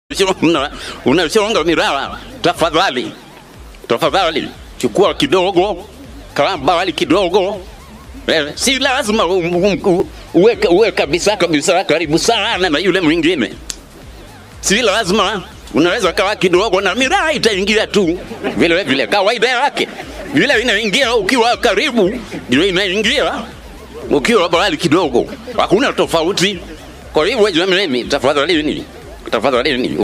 Unasionga mirara, tafadhali chukua kidogo, karamba wali kidogo. Si lazima uwe kabisa karibu sana na yule mwingine. Si lazima, unaweza kawa kidogo na miraa itaingia tu vile vile kawaida yake. Vile inaingia ukiwa karibu, ndio inaingia ukiwa mbali kidogo. Hakuna tofauti. Kwa hivyo jamani, tafadhali nini?